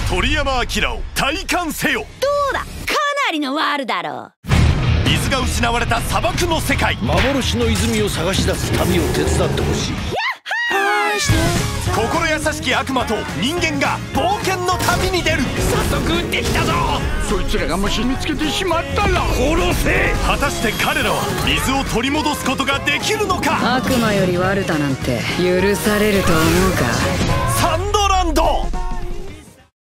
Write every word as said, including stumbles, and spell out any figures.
鳥山明を体感せよ。 どうだ、かなりのワールだろう。 水が失われた砂漠の世界、 幻の泉を探し出す旅を手伝ってほしい。 心優しき悪魔と人間が冒険の旅に出る。 早速できたぞ。そいつらがもし見つけてしまったら殺せ。 果たして彼らは水を取り戻すことができるのか。 悪魔より悪だなんて許されると思うか。 サンドランド。